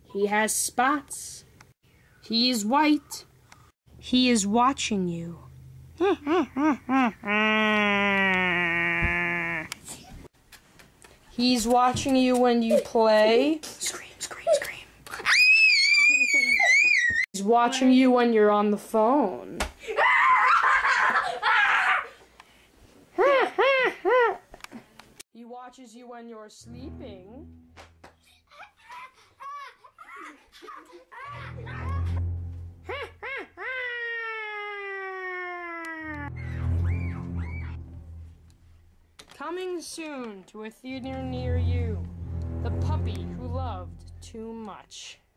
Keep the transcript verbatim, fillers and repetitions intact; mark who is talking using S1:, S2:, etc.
S1: He has spots. He is white. He is watching you. He's watching you when you play. Scream, scream, scream. He's watching you when you're on the phone. He watches you when you're sleeping. Coming soon to a theater near you, the puppy who loved too much.